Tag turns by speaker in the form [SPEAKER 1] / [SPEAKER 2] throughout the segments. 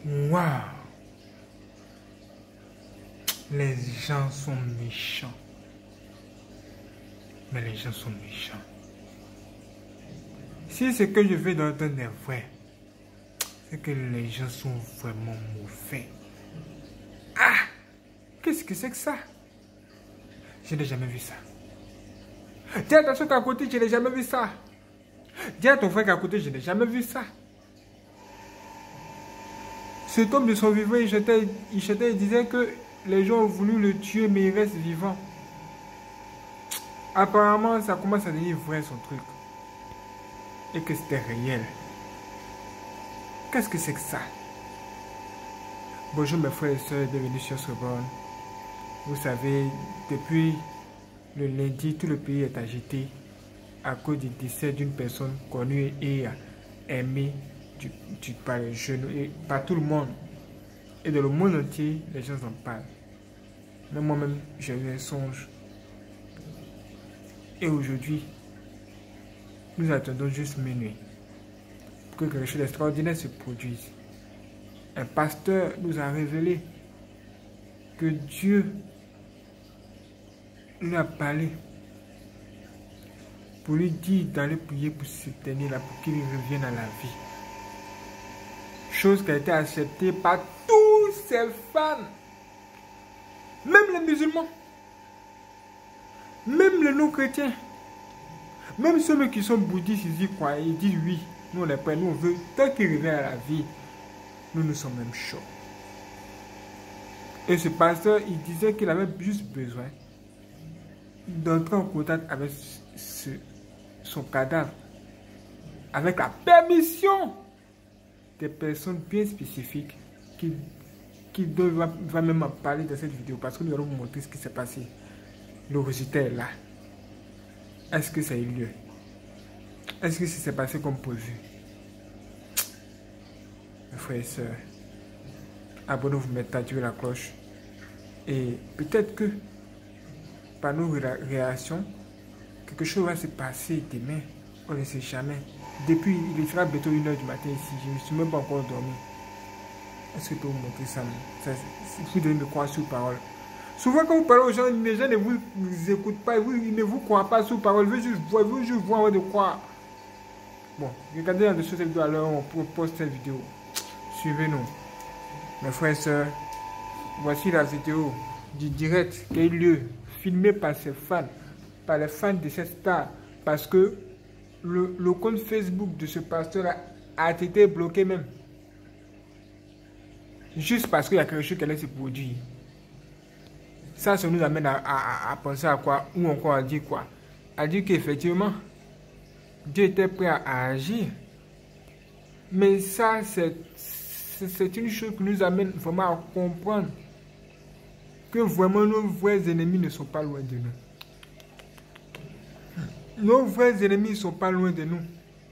[SPEAKER 1] Waouh! Les gens sont méchants. Mais les gens sont méchants. Si ce que je vais d'entendre est vrai, c'est que les gens sont vraiment mauvais. Ah! Qu'est-ce que c'est que ça? Je n'ai jamais vu ça. Dis à ton soeur qu'à côté, je n'ai jamais vu ça. Dis à ton frère qu'à côté, je n'ai jamais vu ça. Cet homme de son vivant, il chantait, il disait que les gens ont voulu le tuer, mais il reste vivant. Apparemment, ça commence à devenir vrai son truc. Et que c'était réel. Qu'est-ce que c'est que ça? Bonjour mes frères et sœurs, bienvenue sur Reborn. Vous savez, depuis le lundi, tout le pays est agité à cause du décès d'une personne connue et aimée par les jeunes et par tout le monde. Et dans le monde entier, les gens en parlent. Même moi-même, j'ai eu un songe. Et aujourd'hui, nous attendons juste minuit pour que quelque chose d'extraordinaire se produise. Un pasteur nous a révélé que Dieu lui a parlé pour lui dire d'aller prier pour ce dernier-là, pour qu'il revienne à la vie. Chose qui a été acceptée par tous ses fans, même les musulmans, même les non-chrétiens, même ceux qui sont bouddhistes, ils y croient, ils disent oui, nous on est prêts, nous on veut, tant qu'il revient à la vie, nous sommes même chauds. Et ce pasteur, il disait qu'il avait juste besoin d'entrer en contact avec son cadavre, avec la permission des personnes bien spécifiques qui va même en parler dans cette vidéo, parce que nous allons vous montrer ce qui s'est passé. Le résultat est là. Est-ce que ça a eu lieu? Est-ce que ça s'est passé comme prévu? Mes frères et sœurs, abonnez-vous, mettez activez la cloche. Et peut-être que par nos réactions, quelque chose va se passer demain. On ne sait jamais. Depuis, il sera bientôt 1 h du matin ici. Je ne suis même pas encore dormi. Est-ce que je peux vous montrer ça? Vous devez me croire sur parole. Souvent, quand vous parlez aux gens, les gens ne vous écoutent pas. Ils ne vous croient pas sur parole. Ils veulent juste voir avant de croire. Bon, regardez en dessous cette vidéo à l'heure où on poste cette vidéo. Suivez-nous. Mes frères et sœurs, voici la vidéo du direct qui a eu lieu, filmé par ses fans, par les fans de cette star, parce que le compte Facebook de ce pasteur a été bloqué même. Juste parce qu'il y a quelque chose qui allait se produire. Ça nous amène à penser à quoi, ou encore à dire quoi? À dire qu'effectivement, Dieu était prêt à agir. Mais ça, c'est une chose qui nous amène vraiment à comprendre que vraiment nos vrais ennemis ne sont pas loin de nous. Nos vrais ennemis ne sont pas loin de nous.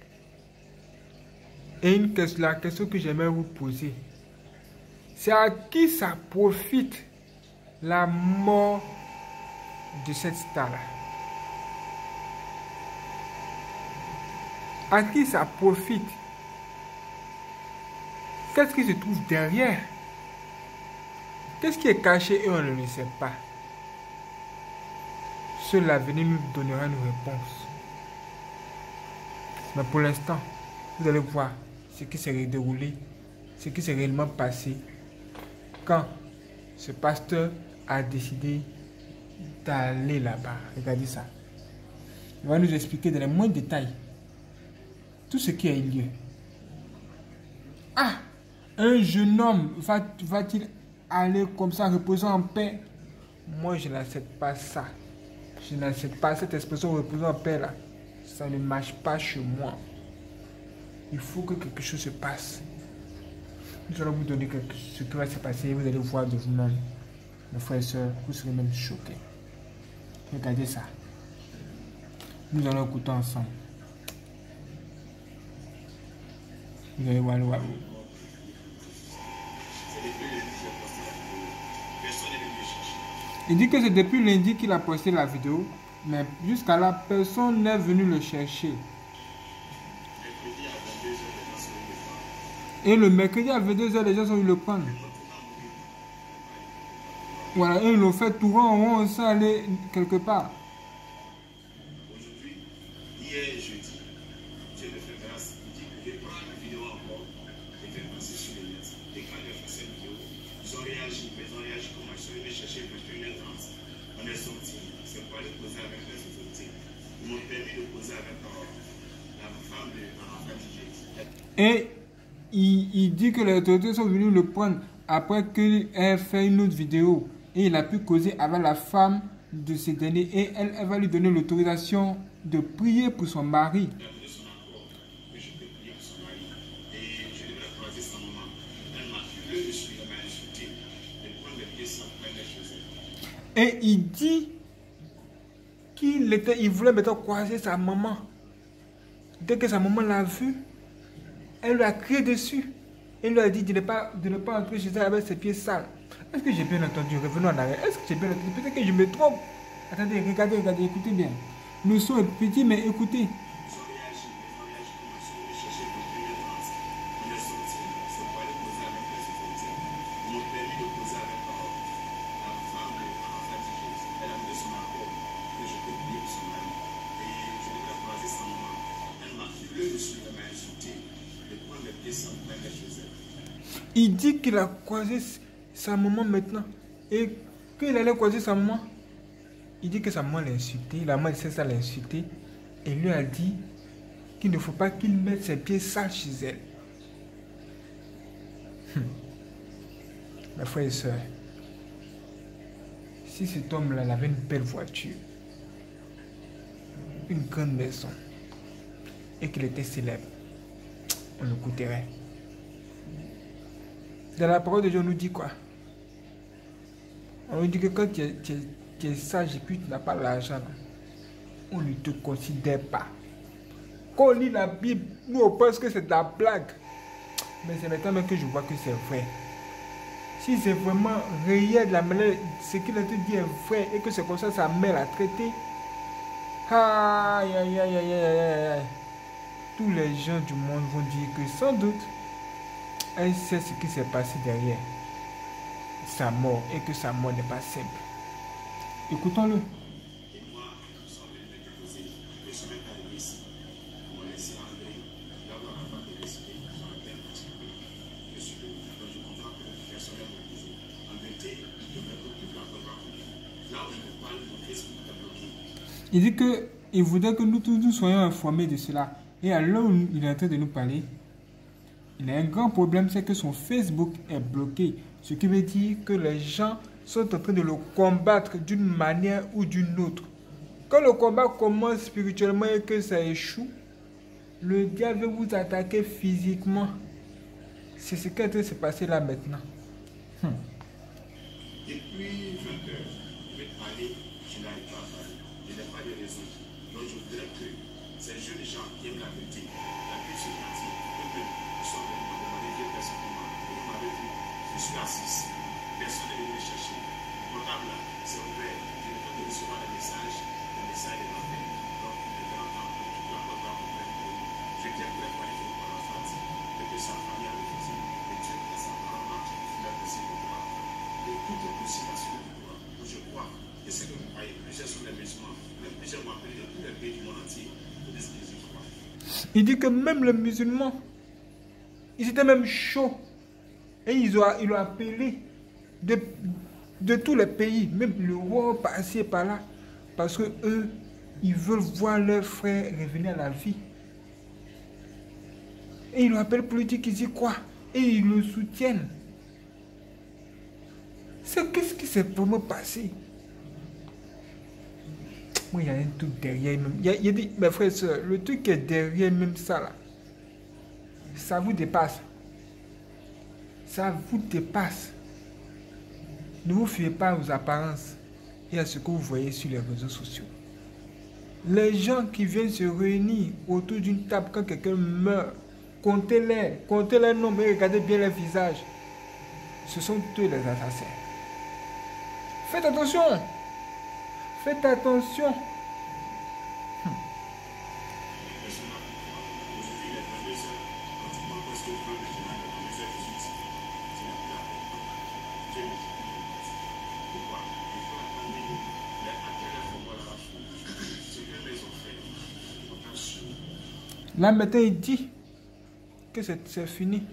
[SPEAKER 1] Et la question que j'aimerais vous poser, c'est à qui ça profite la mort de cette star-là? À qui ça profite? Qu'est-ce qui se trouve derrière? Qu'est-ce qui est caché et on ne le sait pas? Seul l'avenir nous donnera une réponse. Mais pour l'instant, vous allez voir ce qui s'est déroulé, ce qui s'est réellement passé quand ce pasteur a décidé d'aller là-bas. Regardez ça. Il va nous expliquer dans les moindres détails tout ce qui a eu lieu. Ah! Un jeune homme va-t-il aller comme ça, reposant en paix? Moi, je n'accepte pas ça. Je n'accepte pas cette expression reposant en paix là. Ça ne marche pas chez moi. Il faut que quelque chose se passe. Nous allons vous donner ce qui va se passer. Vous allez voir de vous-même. Mes frères et sœurs, vous serez même choqués. Regardez ça. Nous allons écouter ensemble. Vous allez voir. Il dit que c'est depuis lundi qu'il a posté la vidéo, mais jusqu'à là, personne n'est venu le chercher. Et le mercredi à 22h, les gens sont venus le prendre. Voilà, et ils l'ont fait tout rond, sans aller quelque part.
[SPEAKER 2] Aujourd'hui, hier jeudi, Dieu me fait grâce. Il dit que je vais prendre la vidéo encore et faire passer sur les net. Et quand il a fait cette vidéo, ils ont réagi. Mais ils ont réagi comment? Ils sont venus chercher vers 1h30. On est sorti. C'est pour aller poser avec les autorités. Ils m'ont permis de poser avec la femme de l'enfant DJ.
[SPEAKER 1] Et il dit que les autorités sont venues le prendre après qu'il ait fait une autre vidéo. Et il a pu causer avec la femme de ce dernier. Et elle va lui donner l'autorisation de prier pour son mari.
[SPEAKER 2] Il a donné son accord que je peux prier pour son mari. Et je devais la croiser sa maman. Elle m'a hurlé dessus, elle m'a insulté. Elle prend les pieds sans prendre les choses.
[SPEAKER 1] Et il dit qu'il voulait maintenant croiser sa maman. Dès que sa maman l'a vu, elle lui a crié dessus. Elle lui a dit de ne pas entrer chez elle avec ses pieds sales. Est-ce que j'ai bien entendu? Revenons en arrière. Est-ce que j'ai bien entendu? Peut-être que je me trompe. Attendez, regardez, écoutez bien. Le son est petit, mais écoutez. Il dit qu'il a croisé sa maman maintenant. Et qu'il allait croiser sa maman, il dit que sa maman l'a insulté. La maman sait ça l'a insulté. Et lui a dit qu'il ne faut pas qu'il mette ses pieds sales chez elle. Mes frères et sœurs, si cet homme-là avait une belle voiture, une grande maison, et qu'il était célèbre, on le coûterait. Dans la parole de Dieu, on nous dit quoi? On nous dit que quand tu es sage et puis tu n'as pas l'argent, on ne te considère pas. Quand on lit la Bible, nous on pense que c'est de la blague. Mais c'est maintenant même que je vois que c'est vrai. Si c'est vraiment réel, la manière, ce qu'il a dit est vrai et que c'est comme ça sa mère l'a traité, aïe, aïe, aïe, aïe, aïe, aïe, tous les gens du monde vont dire que sans doute, elle sait ce qui s'est passé derrière sa mort et que sa mort n'est pas simple. Écoutons-le. Il dit qu'il voudrait que nous tous nous soyons informés de cela. Et à l'heure où il est en train de nous parler, il a un grand problème, c'est que son Facebook est bloqué. Ce qui veut dire que les gens sont en train de le combattre d'une manière ou d'une autre. Quand le combat commence spirituellement et que ça échoue, le diable veut vous attaquer physiquement. C'est ce qui est en train de se passer là maintenant.
[SPEAKER 2] Depuis 20 heures, je vais te parler, je n'arrive pas à parler. Je n'ai pas de raison. Donc je voudrais que ces jeunes gens qui aiment la vérité, la Bible se pratique, eux-mêmes, ils sont venus me demander quelle personne comment. Et vous m'avez vu, je suis assis. Personne n'est venu me chercher. Le portable là, c'est ouvert. Je ne peux que recevoir les messages est ouvert. Donc, de temps en temps, tu peux encore voir mon frère. Je tiens très pour aller pour la fête. Et que sa famille a refusé. Et Dieu que sa parole marche, il a possible de pouvoir. Et tout est possible à celui qui croit. Je crois. Et ce que vous croyez, plusieurs sont des musulmans. Même plusieurs m'ont appelé de tous les pays du monde entier. Pour dire ce que je crois.
[SPEAKER 1] Il dit que même les musulmans, ils étaient même chauds. Et ils l'ont appelé de tous les pays, même le roi passé par là. Parce que eux, ils veulent voir leurs frères revenir à la vie. Et ils le appellent politique, ils y croient. Et ils le soutiennent. Qu'est-ce qui s'est vraiment passé? Moi, il y a un truc derrière même. Il y a dit, mes frères et soeurs, le truc qui est derrière même ça là, ça vous dépasse. Ça vous dépasse. Ne vous fiez pas aux apparences et à ce que vous voyez sur les réseaux sociaux. Les gens qui viennent se réunir autour d'une table quand quelqu'un meurt, comptez les nombres et regardez bien les visages. Ce sont eux les assassins. Faites attention. Faites attention. Là maintenant, il dit que c'est fini.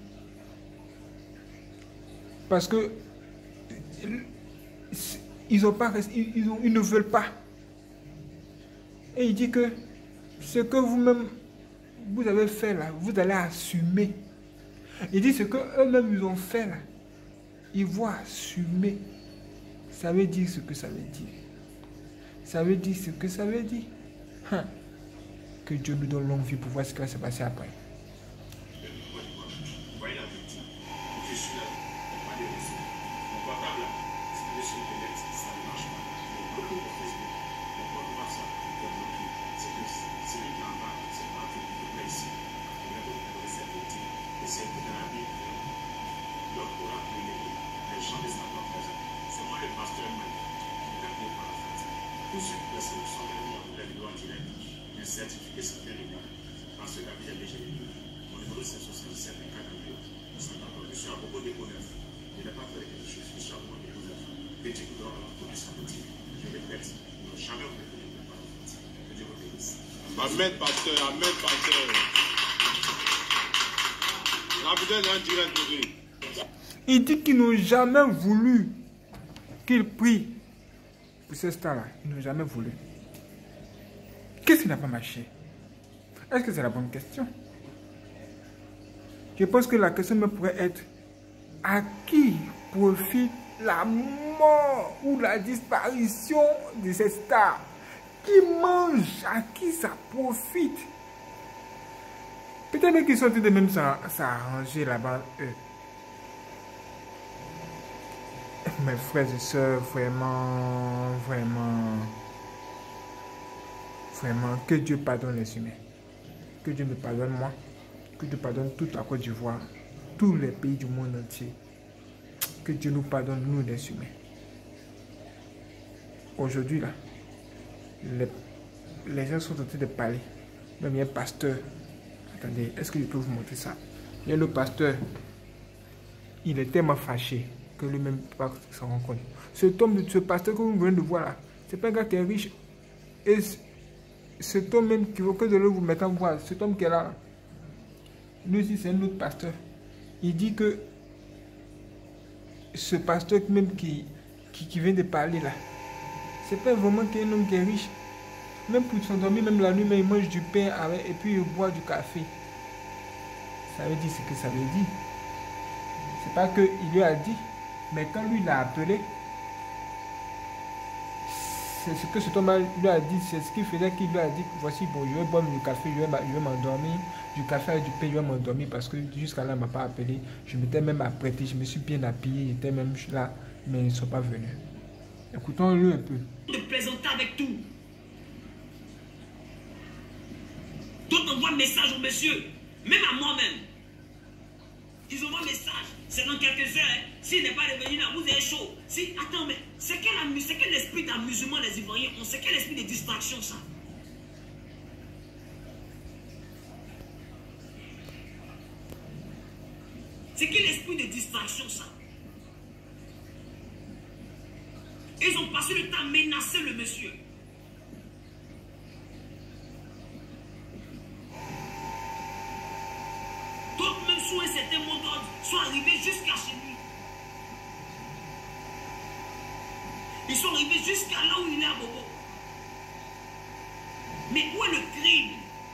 [SPEAKER 1] Parce que ils ne veulent pas. Et il dit que ce que vous-même, vous avez fait là, vous allez assumer. Il dit ce que eux-mêmes ils ont fait là, ils vont assumer. Ça veut dire ce que ça veut dire. Ça veut dire ce que ça veut dire. Que Dieu nous donne longue vie pour voir ce qui va se passer après.
[SPEAKER 2] Amen, pasteur. Amen, pasteur. La vidéo est en direct pour lui.
[SPEAKER 1] Il dit qu'ils n'ont jamais voulu qu'il prie pour ce stade-là. Ils n'ont jamais voulu. Qu'est-ce qui n'a pas marché? Est-ce que c'est la bonne question? Je pense que la question me pourrait être: à qui profite la mort ou la disparition de ces stars? Qui mange? À qui ça profite? Peut-être qu'ils sont en train de même s'arranger là-bas, eux. Mes frères et sœurs, vraiment, que Dieu pardonne les humains. Que Dieu me pardonne moi. Que Dieu pardonne toute la Côte d'Ivoire. Tous les pays du monde entier. Que Dieu nous pardonne, nous les humains. Aujourd'hui, là, les gens sont en train de parler. Même il y a un pasteur. Attendez, est-ce que je peux vous montrer ça? Il y a le pasteur. Il est tellement fâché que lui-même ne peut pas s'en rendre compte. Ce pasteur que vous venez de voir là, c'est pas un gars qui est riche. Et cet homme même qui veut que de vous mettre en voie, cet homme qui est là, lui aussi c'est un autre pasteur. Il dit que ce pasteur même qui vient de parler là, c'est pas vraiment qu'un homme qui est riche. Même pour s'endormir, même la nuit, mais il mange du pain avec, et puis il boit du café. Ça veut dire ce que ça veut dire. C'est pas qu'il lui a dit, mais quand lui l'a appelé, c'est ce que cet homme lui a dit, c'est ce qu'il faisait, qu'il lui a dit: voici, bon, je vais boire du café, je vais m'endormir, du café avec du pain, je vais m'endormir, parce que jusqu'à là, il ne m'a pas appelé. Je m'étais même apprêté, je me suis bien habillé, j'étais même là, mais ils ne sont pas venus. Écoutons-le un peu.
[SPEAKER 3] De plaisanter avec tout. D'autres envoient un message au monsieur, même à moi-même. Ils envoient un message, c'est dans quelques heures. Hein. S'il n'est pas revenu là, vous avez chaud. Si, attends, mais c'est quel esprit d'amusement les Ivoiriens ont? C'est quel esprit de distraction ça? C'est quel esprit de distraction ça? Ils ont passé le temps à menacer le monsieur. D'autres, même sous un certain mot d'ordre, sont arrivés jusqu'à chez lui. Ils sont arrivés jusqu'à là où il est à Bobo. Mais où est le crime?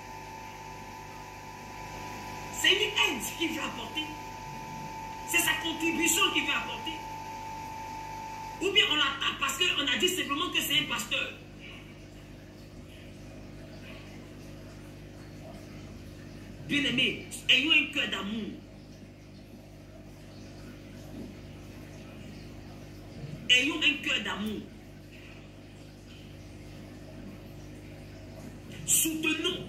[SPEAKER 3] C'est une aide qu'il veut apporter. C'est sa contribution qu'il veut apporter. Ou bien on l'attaque parce qu'on a dit simplement que c'est un pasteur. Bien-aimés, ayons un cœur d'amour. Ayons un cœur d'amour. Soutenons.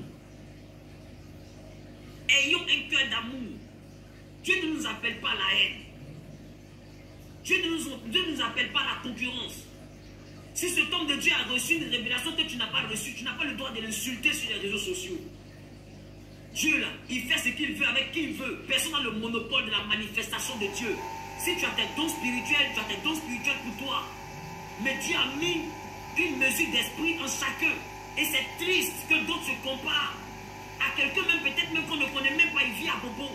[SPEAKER 3] Ayons un cœur d'amour. Dieu ne nous appelle pas à la haine. Dieu ne nous appelle pas à la concurrence. Si cet homme de Dieu a reçu une révélation que tu n'as pas reçue, tu n'as pas le droit de l'insulter sur les réseaux sociaux. Dieu là, il fait ce qu'il veut avec qui il veut. Personne n'a le monopole de la manifestation de Dieu. Si tu as tes dons spirituels, tu as tes dons spirituels pour toi. Mais Dieu a mis une mesure d'esprit en chacun. Et c'est triste que d'autres se comparent À quelqu'un même, peut-être même qu'on ne connaît même pas, il vit à Bobo.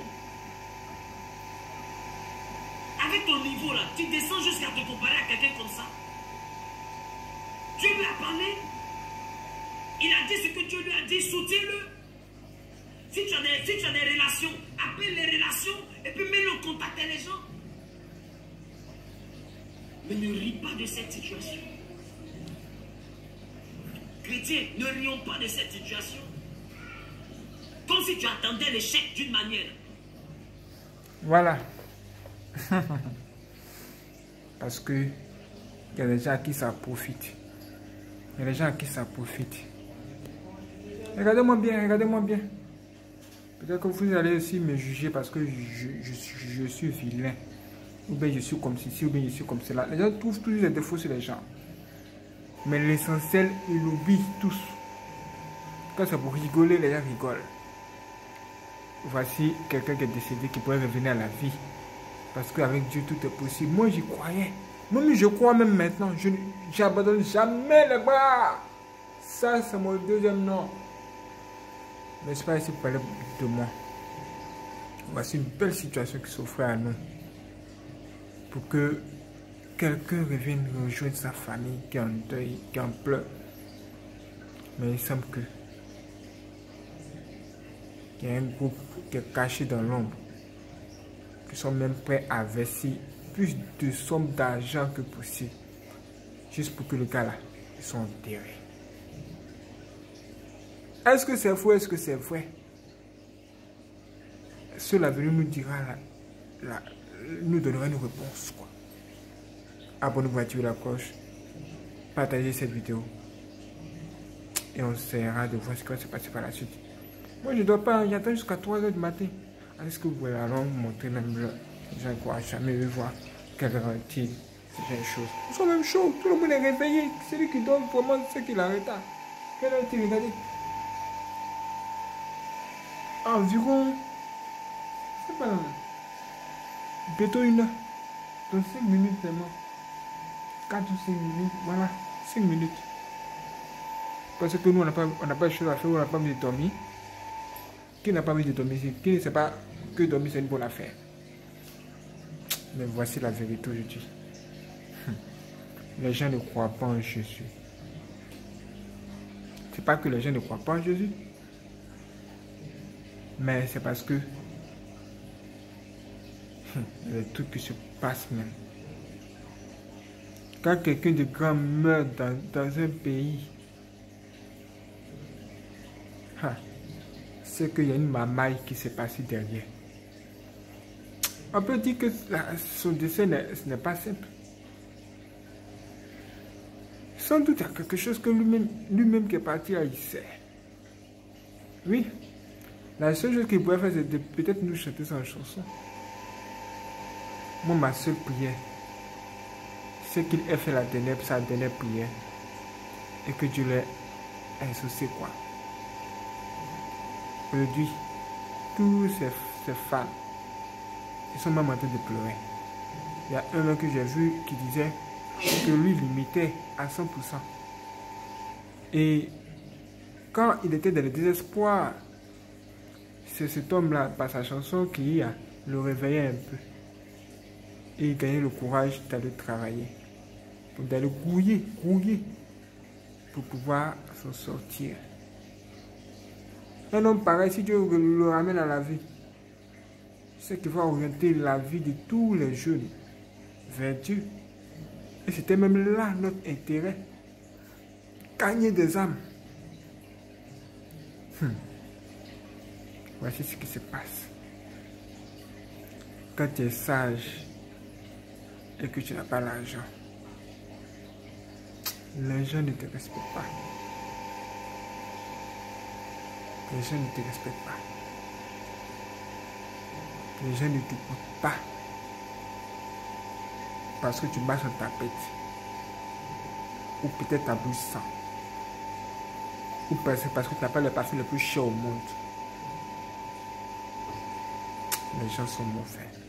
[SPEAKER 3] Avec ton niveau là, tu descends jusqu'à te comparer à quelqu'un comme ça. Dieu lui a parlé. Il a dit ce que Dieu lui a dit, soutiens-le. Si tu as des relations, appelle les relations et puis mets-le en contact avec les gens. Mais ne ris pas de cette situation. Chrétien, ne rions pas de cette situation. Comme si tu attendais l'échec d'une manière.
[SPEAKER 1] Voilà. Parce que il y a des gens à qui ça profite. Il y a des gens à qui ça profite. Regardez-moi bien, regardez-moi bien. Peut-être que vous allez aussi me juger parce que je suis vilain. Ou bien je suis comme ceci, ou bien je suis comme cela. Les gens trouvent toujours des défauts sur les gens. Mais l'essentiel, ils l'oublient tous. Quand c'est pour rigoler, les gens rigolent. Voici quelqu'un qui est décédé qui pourrait revenir à la vie. Parce qu'avec Dieu, tout est possible. Moi, j'y croyais. Même je crois même maintenant. Je n'abandonne jamais les bras. Ça, c'est mon deuxième nom. Mais c'est pas ici pour parler de moi. Voici une belle situation qui s'offrait à nous. Pour que quelqu'un revienne rejoindre sa famille qui est en deuil, qui est en pleurs. Mais il semble que il y a un groupe qui est caché dans l'ombre, qui sont même prêts à verser plus de sommes d'argent que possible, juste pour que le gars là, ils soit enterré. Est-ce que c'est faux? Est-ce que c'est vrai? Seul l'avenir nous dira, nous donnera une réponse, quoi. Abonnez-vous, activez la cloche, partagez cette vidéo et on essaiera de voir ce qui va se passer par la suite. Moi, je ne dois pas, j'attends jusqu'à 3 h du matin. Est-ce que vous pouvez alors montrer même l'heure? Je ne crois jamais voir quelle heure est-il, ces choses. Nous sommes même chauds, tout le monde est réveillé. Celui qui donne vraiment ce qu'il arrête. Quelle heure est-il? Regardez. Environ, c'est pas bientôt 1 heure. Dans 5 minutes seulement. 4 ou 5 minutes, voilà, 5 minutes. Parce que nous, on n'a pas de choses à faire, on n'a pas envie de dormir. Qui n'a pas envie de dormir ici? Qui ne sait pas que dormir c'est une bonne affaire? Mais voici la vérité aujourd'hui. Les gens ne croient pas en Jésus. C'est pas que les gens ne croient pas en Jésus. Mais c'est parce que les trucs qui se passent même. Quand quelqu'un de grand meurt dans un pays, c'est qu'il y a une mamaille qui s'est passée derrière. On peut dire que son décès n'est pas simple. Sans doute il y a quelque chose que lui-même qui est parti là, il sait. Oui. La seule chose qu'il pourrait faire, c'est de peut-être nous chanter sa chanson. Moi, ma seule prière, c'est qu'il ait fait sa dernière prière. Et que Dieu l'ait exaucé, quoi. Aujourd'hui, tous ces fans, ils sont même en train de pleurer. Il y a un homme que j'ai vu qui disait que lui l'imitait à 100%. Et quand il était dans le désespoir, c'est cet homme-là, par sa chanson, qui le réveillait un peu. Et il gagnait le courage d'aller travailler, d'aller grouiller, pour pouvoir s'en sortir. Un homme pareil, si Dieu le ramène à la vie, c'est qu'il va orienter la vie de tous les jeunes vers Dieu. Et c'était même là notre intérêt. Gagner des âmes. Voici ce qui se passe. Quand tu es sage et que tu n'as pas l'argent, les gens ne te respectent pas. Les gens ne te respectent pas. Les gens ne t'écoutent pas. Parce que tu marches en tapette. Ou peut-être ta bouche sent. Ou parce que tu n'as pas le parfum le plus cher au monde. Les gens sont mauvais.